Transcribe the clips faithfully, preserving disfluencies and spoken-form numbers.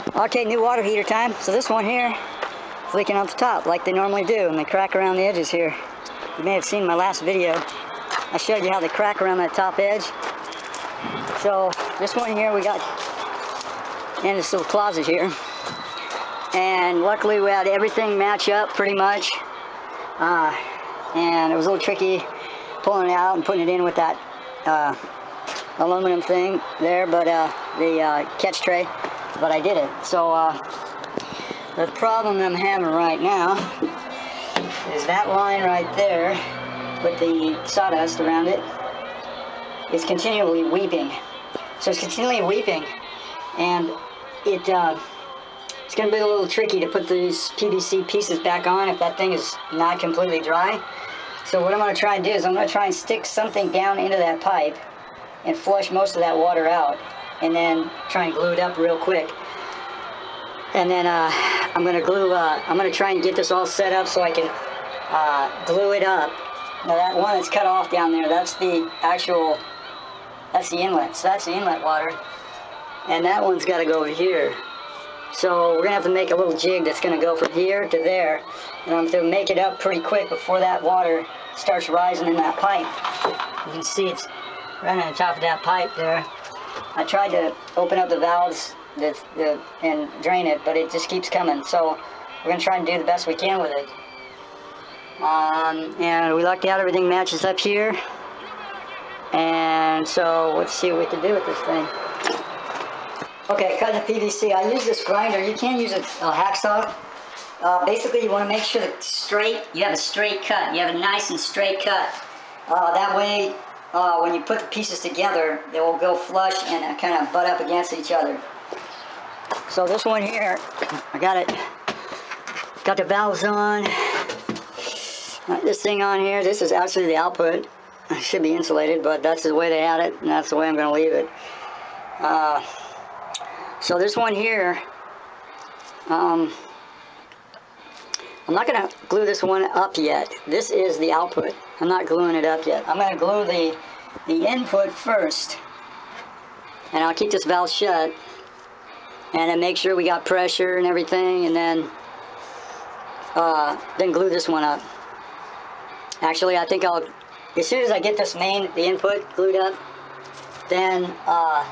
Okay, new water heater time. So this one here is leaking off the top like they normally do, and they crack around the edges here. You may have seen my last video. I showed you how they crack around that top edge. So this one here we got in this little closet here, and luckily we had everything match up pretty much. Uh, and it was a little tricky pulling it out and putting it in with that uh, aluminum thing there, but uh, the uh, catch tray. But I did it. So uh, the problem I'm having right now is that line right there with the sawdust around it is continually weeping. So it's continually weeping, and it uh, it's going to be a little tricky to put these P V C pieces back on if that thing is not completely dry. So what I'm going to try and do is I'm going to try and stick something down into that pipe and flush most of that water out, and then try and glue it up real quick. And then uh, I'm going to glue, uh, I'm going to try and get this all set up so I can uh, glue it up. Now that one that's cut off down there, that's the actual, that's the inlet. So that's the inlet water. And that one's got to go over here. So we're going to have to make a little jig that's going to go from here to there. And I'm going to make it up pretty quick before that water starts rising in that pipe. You can see it's right on the top of that pipe there. I tried to open up the valves the, the, and drain it, but it just keeps coming. So we're going to try and do the best we can with it. Um, and we lucked out, everything matches up here. And so let's see what we can do with this thing. Okay, cutting the P V C. I use this grinder. You can use a, a hacksaw. Uh, basically, you want to make sure that straight, you have a straight cut. You have a nice and straight cut. Uh, that way, Uh, when you put the pieces together, they will go flush and uh, kind of butt up against each other. So this one here, I got it, got the valves on. Got this thing on here, this is actually the output. It should be insulated, but that's the way they had it, and that's the way I'm going to leave it. Uh, so this one here, um, I'm not going to glue this one up yet. This is the output. I'm not gluing it up yet. I'm going to glue the, the input first. And I'll keep this valve shut. And then make sure we got pressure and everything. And then, uh, then glue this one up. Actually, I think I'll, as soon as I get this main, the input glued up, then, uh,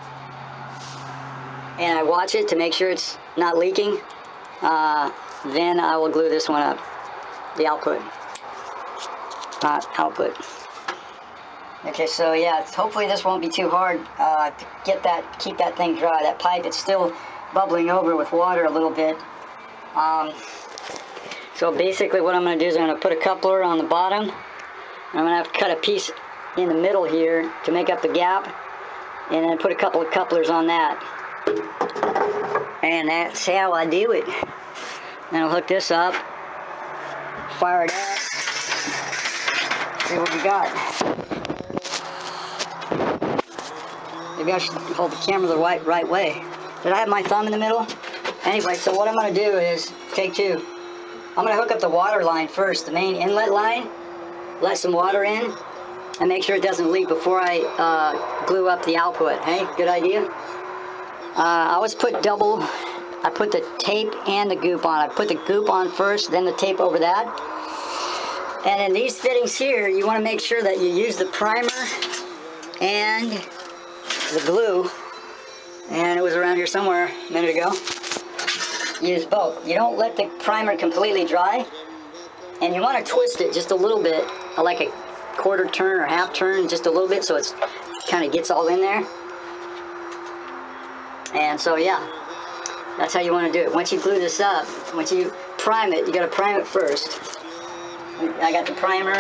and I watch it to make sure it's not leaking, uh, then I will glue this one up, the output, not output. Okay, so yeah, hopefully this won't be too hard uh, to get that, keep that thing dry. That pipe, it's still bubbling over with water a little bit. Um, so basically what I'm going to do is I'm going to put a coupler on the bottom. I'm going to have to cut a piece in the middle here to make up the gap, and then put a couple of couplers on that. And that's how I do it. Then I'll hook this up, fire it up, see what we got. Maybe I should hold the camera the right, right way. Did I have my thumb in the middle? Anyway, so what I'm going to do is, take two. I'm going to hook up the water line first, the main inlet line, let some water in, and make sure it doesn't leak before I uh, glue up the output. Hey, good idea? Uh, I always put double... I put the tape and the goop on. I put the goop on first, then the tape over that. And in these fittings here, you want to make sure that you use the primer and the glue. And it was around here somewhere a minute ago. Use both. You don't let the primer completely dry. And you want to twist it just a little bit, like a quarter turn or half turn, just a little bit, so it kind of gets all in there. And so, yeah. That's how you want to do it. Once you glue this up, once you prime it, you got to prime it first. I got the primer.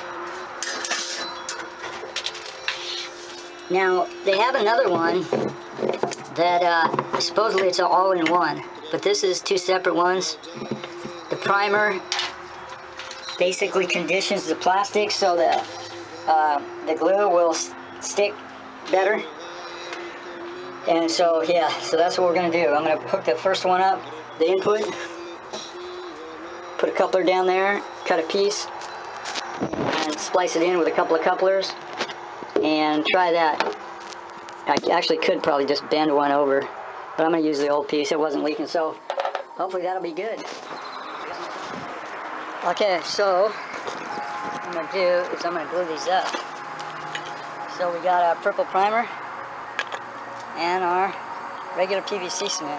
Now, they have another one that uh, supposedly it's all in one, but this is two separate ones. The primer basically conditions the plastic so that uh, the glue will stick better. And so, yeah, so that's what we're going to do. I'm going to hook the first one up, the input, put a coupler down there, cut a piece, and splice it in with a couple of couplers, and try that. I actually could probably just bend one over But I'm going to use the old piece. It wasn't leaking, so hopefully that'll be good. Okay, so what I'm going to do is I'm going to glue these up. So we got our purple primer and our regular P V C cement.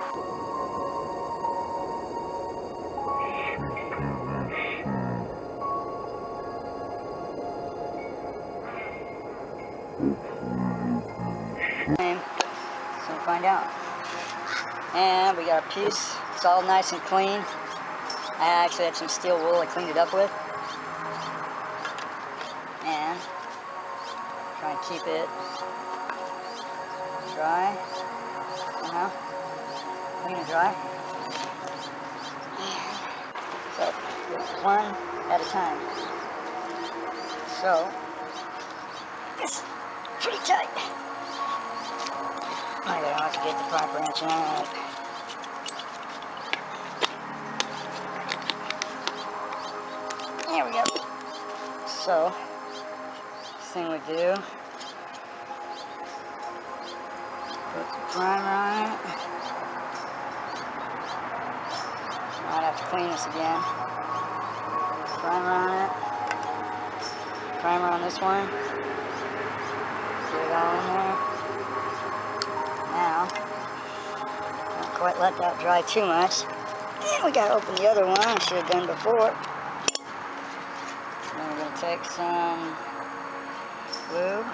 So find out. And we got a piece. It's all nice and clean. I actually had some steel wool I cleaned it up with. And try and keep it dry. You know, clean and dry. So one at a time. So it's pretty tight. I gotta have to get the proper inch on it. There we go. So, this thing we do, put some primer on it. Might have to clean this again. Primer on it. Primer on this one. Get it all in there. Now, don't quite let that dry too much. And we gotta open the other one, I should have done before. Then we're gonna take some glue,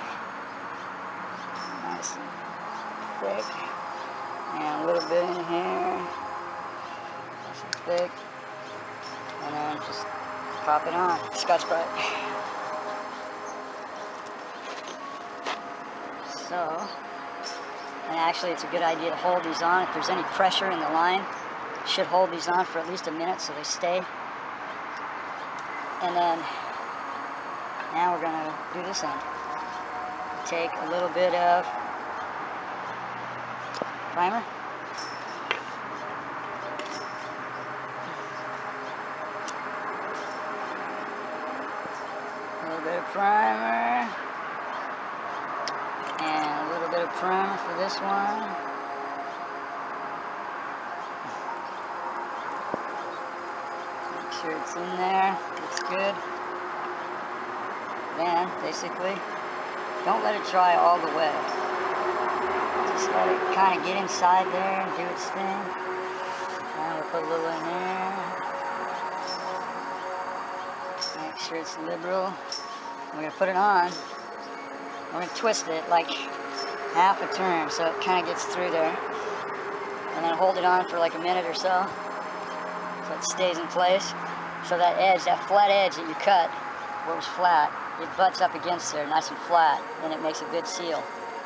nice and thick, and a little bit in here, nice and thick, and then just pop it on, Scotch-Brite. So, and actually it's a good idea to hold these on. If there's any pressure in the line, you should hold these on for at least a minute so they stay. And then, now we're gonna do this end. Take a little bit of primer. A little bit of primer. And a little bit of primer for this one. Make sure it's in there. Looks good. Then, basically, don't let it dry all the way. Just let it kind of get inside there and do its thing. And we'll put a little in there. Make sure it's liberal. We're going to put it on. We're going to twist it like half a turn so it kind of gets through there. And then hold it on for like a minute or so so it stays in place. So that edge, that flat edge that you cut, where it was flat, it butts up against there nice and flat, and it makes a good seal.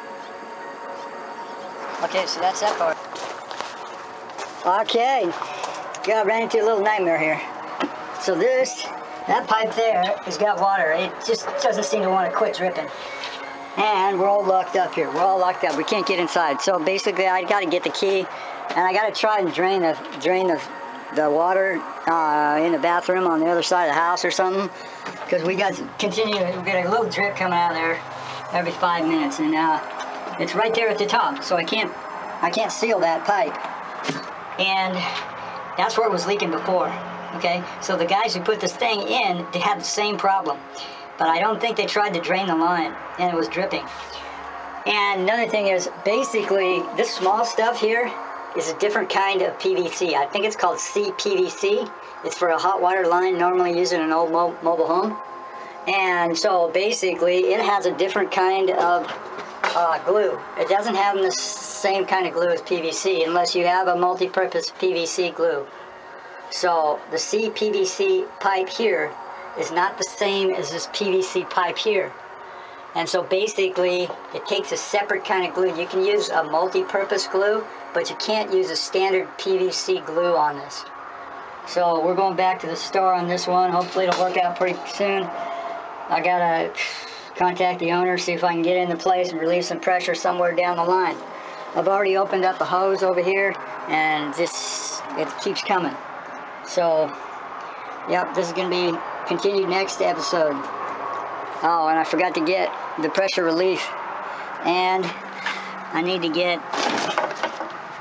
Okay, so that's that part. Okay, God, ran into a little nightmare here. So this, that pipe there has got water. It just doesn't seem to want to quit dripping. And we're all locked up here. We're all locked up. We can't get inside. So basically, I got to get the key, and I got to try and drain the drain the the water uh, in the bathroom on the other side of the house or something, because we got continue. We got a little drip coming out of there every five minutes, and uh, it's right there at the top. So I can't I can't seal that pipe, and that's where it was leaking before. Okay, so the guys who put this thing in, they had the same problem. But I don't think they tried to drain the line, and it was dripping. And another thing is, basically, this small stuff here is a different kind of P V C. I think it's called C P V C. It's for a hot water line, normally used in an old mo mobile home. And so basically, it has a different kind of uh, glue. It doesn't have the same kind of glue as P V C, unless you have a multi-purpose P V C glue. So the C P V C pipe here is not the same as this P V C pipe here. And so basically, it takes a separate kind of glue. You can use a multi-purpose glue, but you can't use a standard P V C glue on this. So we're going back to the store on this one. Hopefully it'll work out pretty soon. I gotta contact the owner, see if I can get it into place and relieve some pressure somewhere down the line. I've already opened up a hose over here, and this, it keeps coming. So, yep, this is gonna be continued next episode. Oh, and I forgot to get the pressure relief, and I need to get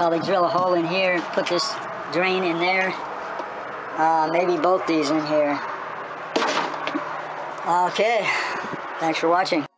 Probably drill a hole in here and put this drain in there. Uh, maybe both these in here. Okay, thanks for watching.